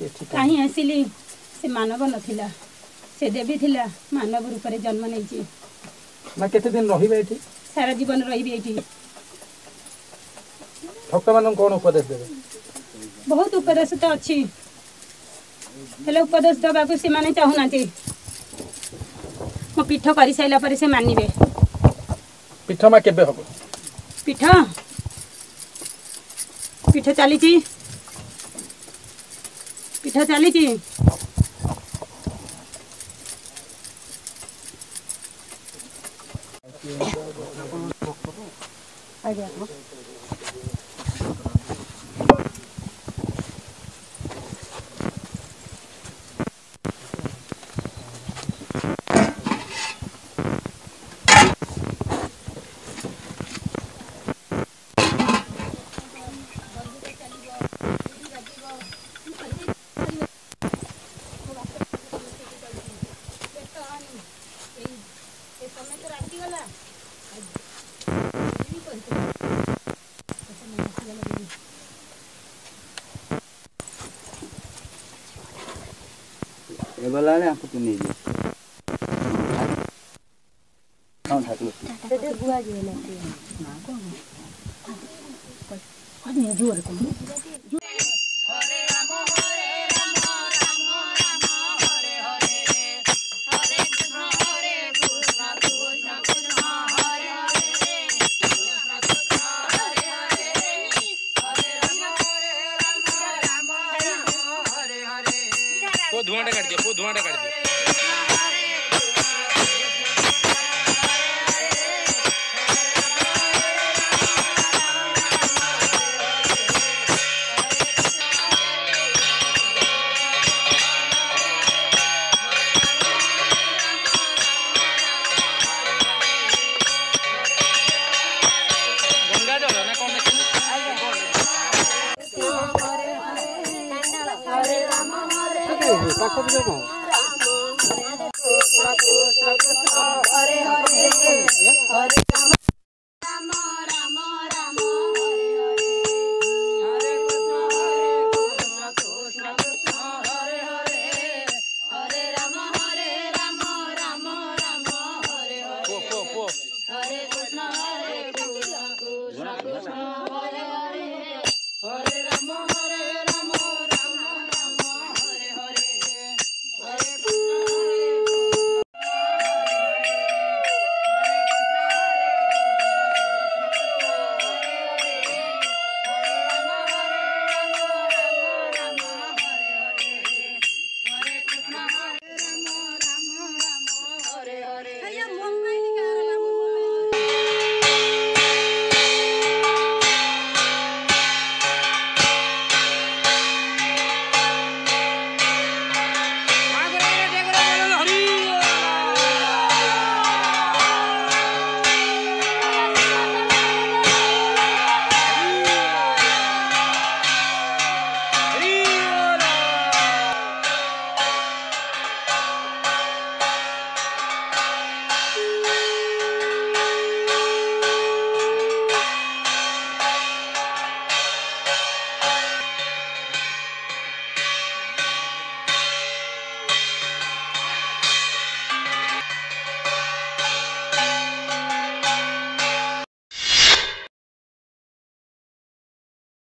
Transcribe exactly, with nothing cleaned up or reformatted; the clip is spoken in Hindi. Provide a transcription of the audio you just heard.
कहीं आसिली से मानव नथिला से देवी थिला मानव रूप में जन्म नहीं ना केते दिन रहिबे एठी सारा जीवन रहिबे एठी भक्त मान कोन उपदेश देबे बहुत उपदेश तो अच्छी हेले उपदेश दबा को से माने चाहू ना मो पीठ कर साइला पर से मानिबे पीठ मा केबे हबो पीठ पीठ चली पीठ चली आज्ञा ए वाला ने आपको नहीं जी कौन था तू ते बुआ जी ले ना कौन आज नहीं जोर को हरे राम हरे राम राम राम हरे हरे हरे कृष्ण हरे कृष्ण कृष्ण कृष्ण हरे हरे कृष्ण कृष्ण हरे हरे हरे राम हरे राम राम राम हरे हरे को धुआंटा काट दे को धुआंटा काट दे हरे हरे हरे